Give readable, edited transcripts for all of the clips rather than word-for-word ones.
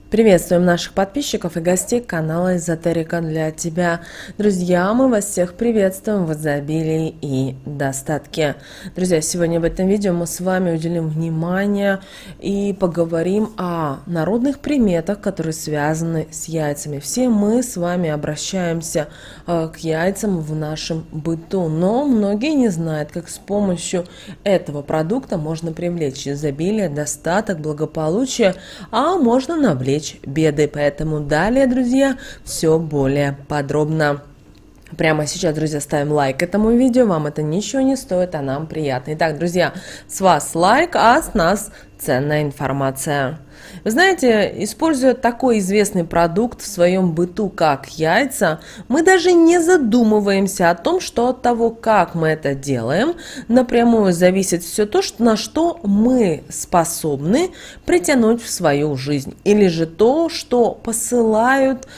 Приветствуем наших подписчиков и гостей канала Эзотерика для тебя. Друзья, мы вас всех приветствуем в изобилии и достатке. Друзья, сегодня в этом видео мы с вами уделим внимание и поговорим о народных приметах, которые связаны с яйцами. Все мы с вами обращаемся к яйцам в нашем быту, но многие не знают, как с помощью этого продукта можно привлечь изобилие, достаток, благополучие, а можно навлечь беды. Поэтому далее, друзья, все более подробно. Прямо сейчас, друзья, ставим лайк этому видео. Вам это ничего не стоит, а нам приятно. Итак, друзья, с вас лайк, а с нас ценная информация. Вы знаете, используя такой известный продукт в своем быту, как яйца, мы даже не задумываемся о том, что от того, как мы это делаем, напрямую зависит все то, на что мы способны притянуть в свою жизнь. Или же то, что посылают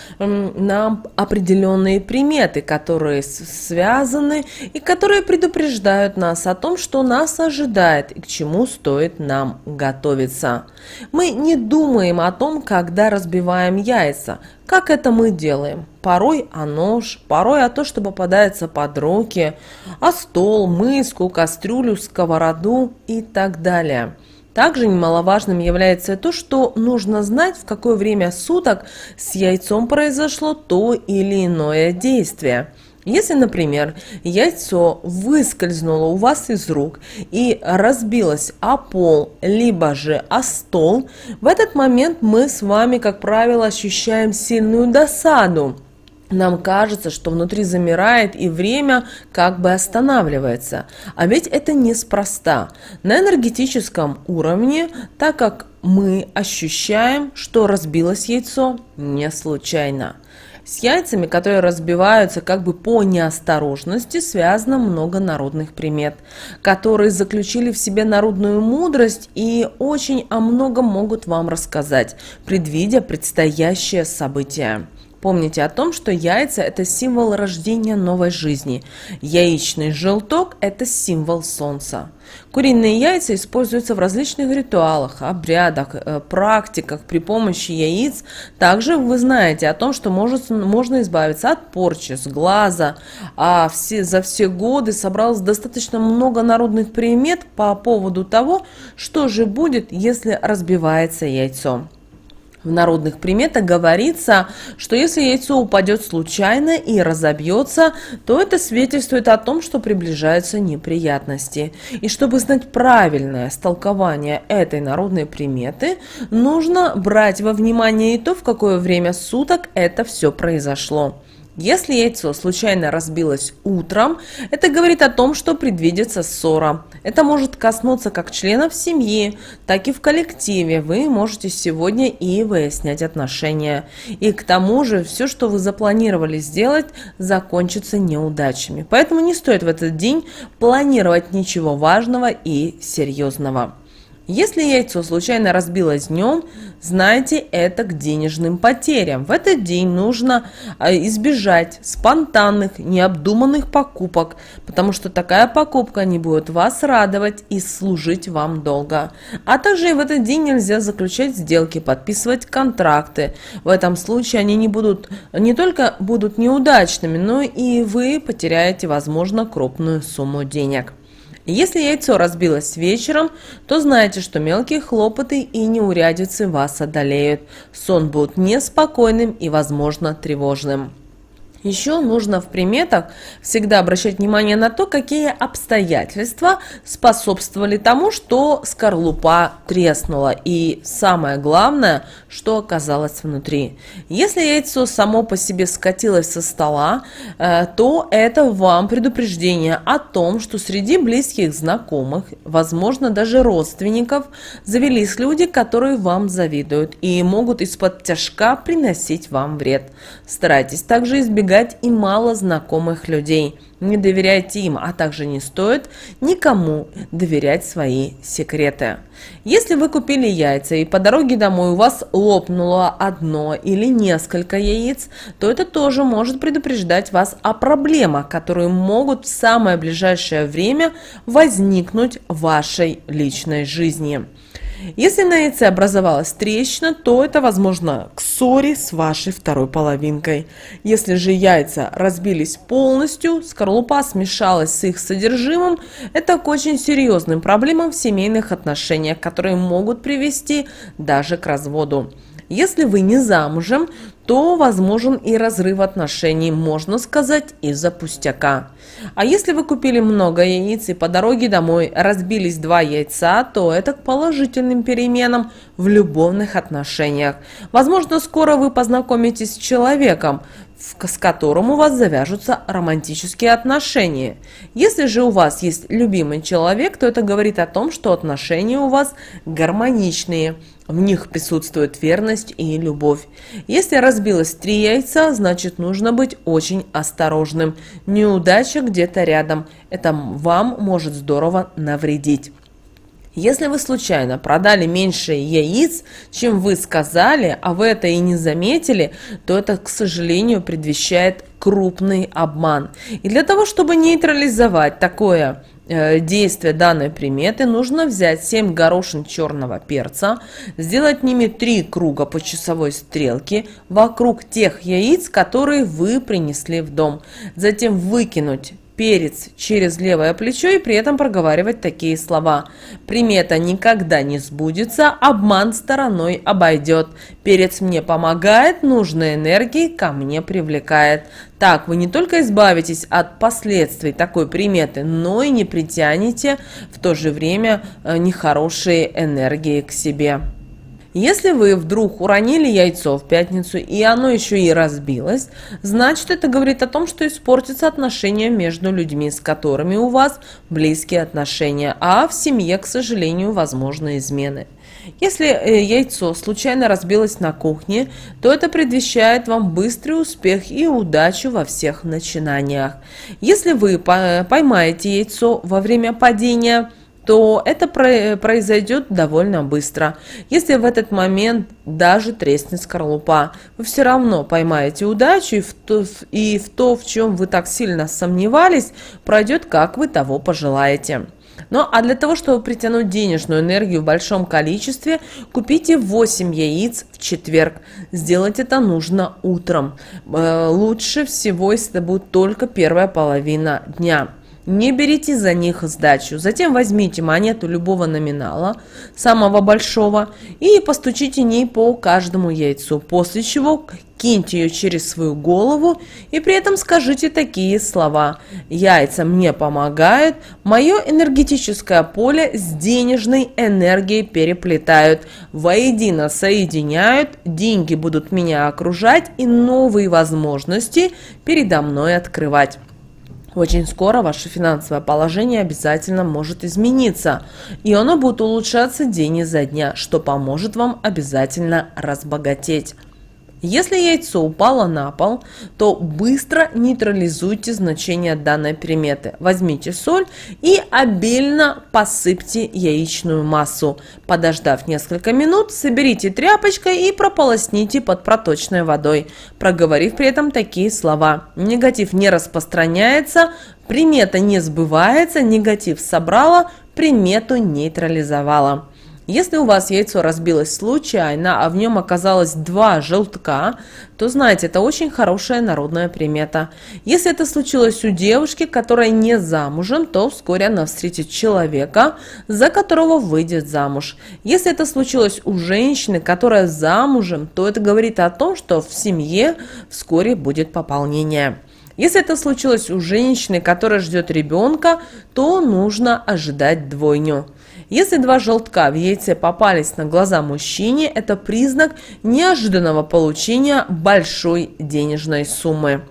нам определенные приметы, которые связаны и которые предупреждают нас о том, что нас ожидает и к чему стоит нам готовиться. Мы не думаем о том, когда разбиваем яйца. Как это мы делаем? Порой о нож, порой о том, что попадается под руки, о стол, миску, кастрюлю, сковороду и так далее. Также немаловажным является то, что нужно знать, в какое время суток с яйцом произошло то или иное действие. Если, например, яйцо выскользнуло у вас из рук и разбилось о пол, либо же о стол, в этот момент мы с вами, как правило, ощущаем сильную досаду. Нам кажется, что внутри замирает и время как бы останавливается. А ведь это неспроста. На энергетическом уровне, так как мы ощущаем, что разбилось яйцо не случайно. С яйцами, которые разбиваются как бы по неосторожности, связано много народных примет, которые заключили в себе народную мудрость и очень о многом могут вам рассказать, предвидя предстоящее событие. Помните о том, что яйца – это символ рождения новой жизни. Яичный желток – это символ солнца. Куриные яйца используются в различных ритуалах, обрядах, практиках при помощи яиц. Также вы знаете о том, что можно избавиться от порчи, сглаза. За все годы собралось достаточно много народных примет по поводу того, что же будет, если разбивается яйцо. В народных приметах говорится, что если яйцо упадет случайно и разобьется, то это свидетельствует о том, что приближаются неприятности. И чтобы знать правильное истолкование этой народной приметы, нужно брать во внимание и то, в какое время суток это все произошло. Если яйцо случайно разбилось утром, это говорит о том, что предвидится ссора. Это может коснуться как членов семьи, так и в коллективе. Вы можете сегодня и выяснять отношения. И к тому же все, что вы запланировали сделать, закончится неудачами. Поэтому не стоит в этот день планировать ничего важного и серьезного. Если яйцо случайно разбилось днем, знайте, это к денежным потерям. В этот день нужно избежать спонтанных, необдуманных покупок, потому что такая покупка не будет вас радовать и служить вам долго. А также и в этот день нельзя заключать сделки, подписывать контракты. В этом случае они не только будут неудачными, но и вы потеряете, возможно, крупную сумму денег. Если яйцо разбилось вечером, то знайте, что мелкие хлопоты и неурядицы вас одолеют. Сон будет неспокойным и, возможно, тревожным. Еще нужно в приметах всегда обращать внимание на то, какие обстоятельства способствовали тому, что скорлупа треснула. И самое главное, что оказалось внутри. Если яйцо само по себе скатилось со стола, то это вам предупреждение о том, что среди близких знакомых, возможно, даже родственников, завелись люди, которые вам завидуют и могут из-под тяжка приносить вам вред. Старайтесь также избегать и мало знакомых людей. Не доверяйте им, а также не стоит никому доверять свои секреты. Если вы купили яйца и по дороге домой у вас лопнуло одно или несколько яиц, то это тоже может предупреждать вас о проблемах, которые могут в самое ближайшее время возникнуть в вашей личной жизни. Если на яйце образовалась трещина, то это возможно к ссоре с вашей второй половинкой. Если же яйца разбились полностью, скорлупа смешалась с их содержимым, это к очень серьезным проблемам в семейных отношениях, которые могут привести даже к разводу. Если вы не замужем, то возможен и разрыв отношений, можно сказать, из-за пустяка. А если вы купили много яиц и по дороге домой разбились 2 яйца, то это к положительным переменам в любовных отношениях. Возможно, скоро вы познакомитесь с человеком, с которым у вас завяжутся романтические отношения. Если же у вас есть любимый человек, то это говорит о том, что отношения у вас гармоничные. В них присутствует верность и любовь. Если разбилось 3 яйца, значит нужно быть очень осторожным. Неудача где-то рядом. Это вам может здорово навредить. Если вы случайно продали меньше яиц, чем вы сказали, а вы это и не заметили, то это, к сожалению, предвещает крупный обман. И для того, чтобы нейтрализовать такое действие данной приметы, нужно взять 7 горошин черного перца, сделать ними 3 круга по часовой стрелке вокруг тех яиц, которые вы принесли в дом. Затем выкинуть перец через левое плечо и при этом проговаривать такие слова. Примета никогда не сбудется, обман стороной обойдет. Перец мне помогает, нужной энергии ко мне привлекает. Так вы не только избавитесь от последствий такой приметы, но и не притянете в то же время нехорошие энергии к себе. Если вы вдруг уронили яйцо в пятницу и оно еще и разбилось, значит это говорит о том, что испортятся отношения между людьми, с которыми у вас близкие отношения, а в семье, к сожалению, возможны измены. Если яйцо случайно разбилось на кухне, то это предвещает вам быстрый успех и удачу во всех начинаниях. Если вы поймаете яйцо во время падения, то это произойдет довольно быстро. Если в этот момент даже треснет скорлупа, вы все равно поймаете удачу, и в то, в чем вы так сильно сомневались, пройдет, как вы того пожелаете. Ну а для того, чтобы притянуть денежную энергию в большом количестве, купите 8 яиц в четверг. Сделать это нужно утром. Лучше всего, если это будет только первая половина дня. Не берите за них сдачу. Затем возьмите монету любого номинала, самого большого, и постучите ней по каждому яйцу, после чего киньте ее через свою голову и при этом скажите такие слова: «Яйца мне помогают, мое энергетическое поле с денежной энергией переплетают, воедино соединяют, деньги будут меня окружать и новые возможности передо мной открывать». Очень скоро ваше финансовое положение обязательно может измениться, и оно будет улучшаться день изо дня, что поможет вам обязательно разбогатеть. Если яйцо упало на пол, то быстро нейтрализуйте значение данной приметы. Возьмите соль и обильно посыпьте яичную массу. Подождав несколько минут, соберите тряпочкой и прополосните под проточной водой, проговорив при этом такие слова: негатив не распространяется, примета не сбывается, негатив собрала, примету нейтрализовала. Если у вас яйцо разбилось случайно, а в нем оказалось 2 желтка, то знаете, это очень хорошая народная примета. Если это случилось у девушки, которая не замужем, то вскоре она встретит человека, за которого выйдет замуж. Если это случилось у женщины, которая замужем, то это говорит о том, что в семье вскоре будет пополнение. Если это случилось у женщины, которая ждет ребенка, то нужно ожидать двойню. Если 2 желтка в яйце попались на глаза мужчине, это признак неожиданного получения большой денежной суммы.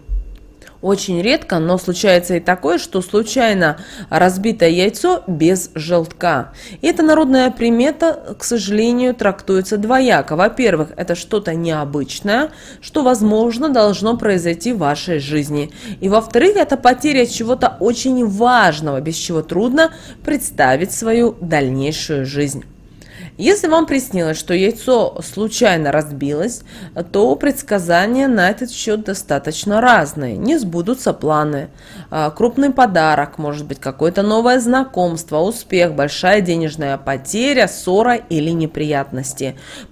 Очень редко, но случается и такое, что случайно разбитое яйцо без желтка. И эта народная примета, к сожалению, трактуется двояко. Во-первых, это что-то необычное, что, возможно, должно произойти в вашей жизни. И во-вторых, это потеря чего-то очень важного, без чего трудно представить свою дальнейшую жизнь. Если вам приснилось, что яйцо случайно разбилось, то предсказания на этот счет достаточно разные. Не сбудутся планы, крупный подарок, может быть какое-то новое знакомство, успех, большая денежная потеря, ссора или неприятности.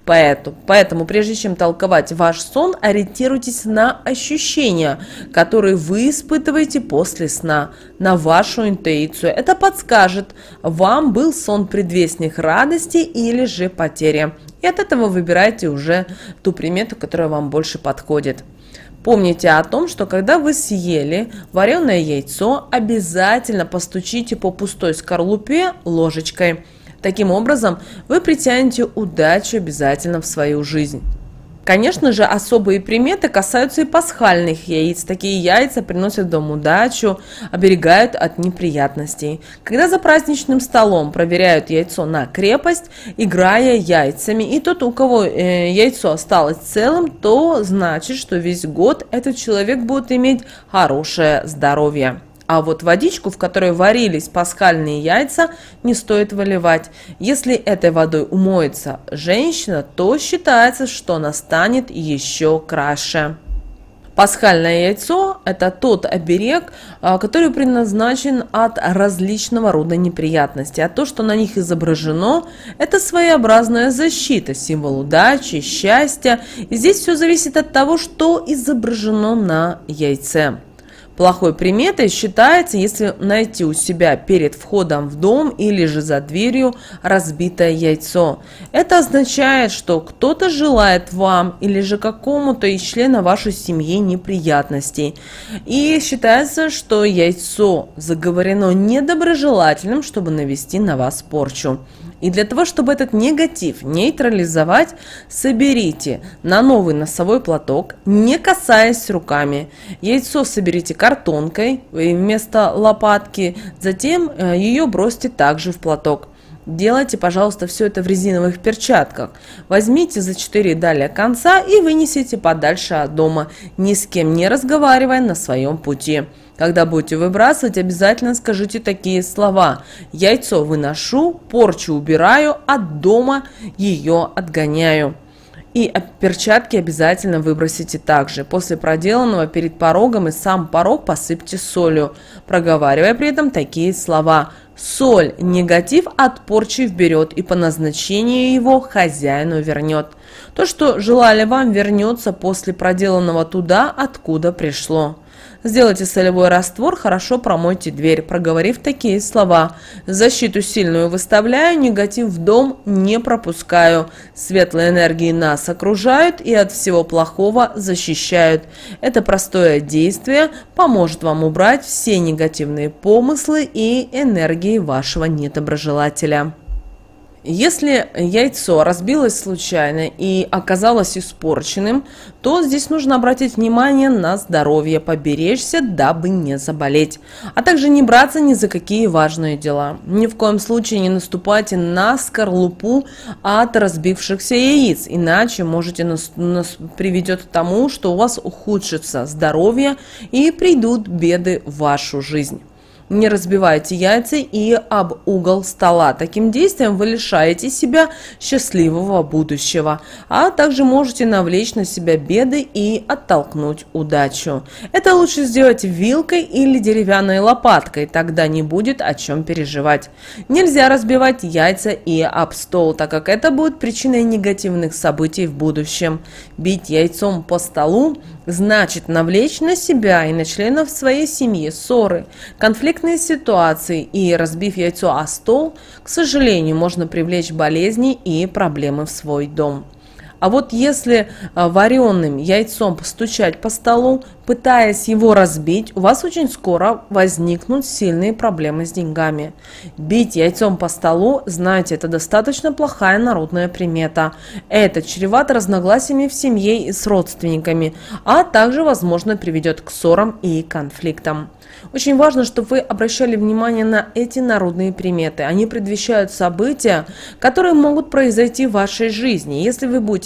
Поэтому прежде чем толковать ваш сон, ориентируйтесь на ощущения, которые вы испытываете после сна, на вашу интуицию. Это подскажет, вам был сон предвестник радости или же потери. И от этого выбирайте уже ту примету, которая вам больше подходит. Помните о том, что когда вы съели вареное яйцо, обязательно постучите по пустой скорлупе ложечкой. Таким образом, вы притянете удачу обязательно в свою жизнь. Конечно же, особые приметы касаются и пасхальных яиц. Такие яйца приносят в дом удачу, оберегают от неприятностей. Когда за праздничным столом проверяют яйцо на крепость, играя яйцами, и тот, у кого яйцо осталось целым, то значит, что весь год этот человек будет иметь хорошее здоровье. А вот водичку, в которой варились пасхальные яйца, не стоит выливать. Если этой водой умоется женщина, то считается, что она станет еще краше. Пасхальное яйцо – это тот оберег, который предназначен от различного рода неприятностей. А то, что на них изображено, это своеобразная защита, символ удачи, счастья. И здесь все зависит от того, что изображено на яйце. Плохой приметой считается, если найти у себя перед входом в дом или же за дверью разбитое яйцо. Это означает, что кто-то желает вам или же какому-то из членов вашей семьи неприятностей. И считается, что яйцо заговорено недоброжелательным, чтобы навести на вас порчу. И для того, чтобы этот негатив нейтрализовать, соберите на новый носовой платок, не касаясь руками. Яйцо соберите картонкой вместо лопатки, затем ее бросьте также в платок. Делайте, пожалуйста, все это в резиновых перчатках. Возьмите за 4 далее конца и вынесите подальше от дома, ни с кем не разговаривая на своем пути. Когда будете выбрасывать, обязательно скажите такие слова: яйцо выношу, порчу убираю, от дома ее отгоняю. И перчатки обязательно выбросите также. После проделанного перед порогом и сам порог посыпьте солью, проговаривая при этом такие слова: соль негатив от порчи вберет и по назначению его хозяину вернет. То, что желали вам, вернется после проделанного туда, откуда пришло. Сделайте солевой раствор, хорошо промойте дверь, проговорив такие слова: защиту сильную выставляю, негатив в дом не пропускаю, светлые энергии нас окружают и от всего плохого защищают. Это простое действие поможет вам убрать все негативные помыслы и энергии вашего недоброжелателя. Если яйцо разбилось случайно и оказалось испорченным, то здесь нужно обратить внимание на здоровье, поберечься, дабы не заболеть, а также не браться ни за какие важные дела. Ни в коем случае не наступайте на скорлупу от разбившихся яиц, иначе приведет к тому, что у вас ухудшится здоровье и придут беды в вашу жизнь. Не разбивайте яйца и об угол стола. Таким действием вы лишаете себя счастливого будущего, а также можете навлечь на себя беды и оттолкнуть удачу. Это лучше сделать вилкой или деревянной лопаткой, тогда не будет о чем переживать. Нельзя разбивать яйца и об стол, так как это будет причиной негативных событий в будущем. Бить яйцом по столу значит навлечь на себя и на членов своей семьи ссоры, конфликтные ситуации, и, разбив яйцо о стол, к сожалению, можно привлечь болезни и проблемы в свой дом. А вот если вареным яйцом постучать по столу, пытаясь его разбить, у вас очень скоро возникнут сильные проблемы с деньгами. Бить яйцом по столу, знаете, это достаточно плохая народная примета. Это чревато разногласиями в семье и с родственниками, а также, возможно, приведет к ссорам и конфликтам. Очень важно, чтобы вы обращали внимание на эти народные приметы. Они предвещают события, которые могут произойти в вашей жизни. Если вы будете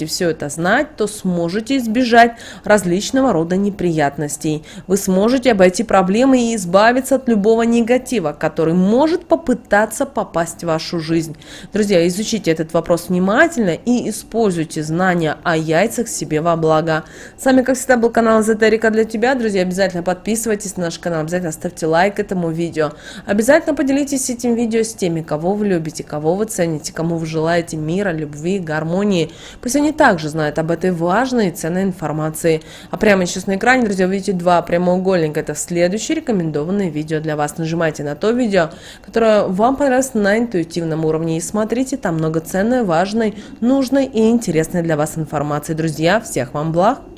будете все это знать, то сможете избежать различного рода неприятностей. Вы сможете обойти проблемы и избавиться от любого негатива, который может попытаться попасть в вашу жизнь. Друзья, изучите этот вопрос внимательно и используйте знания о яйцах себе во благо. С вами, как всегда, был канал Эзотерика для тебя. Друзья, обязательно подписывайтесь на наш канал, обязательно ставьте лайк этому видео. Обязательно поделитесь этим видео с теми, кого вы любите, кого вы цените, кому вы желаете мира, любви, гармонии. Пусть они также знают об этой важной и ценной информации. А прямо сейчас на экране, друзья, вы видите два прямоугольника. Это следующие рекомендованные видео для вас. Нажимайте на то видео, которое вам понравилось на интуитивном уровне. И смотрите, там много ценной, важной, нужной и интересной для вас информации. Друзья, всех вам благ!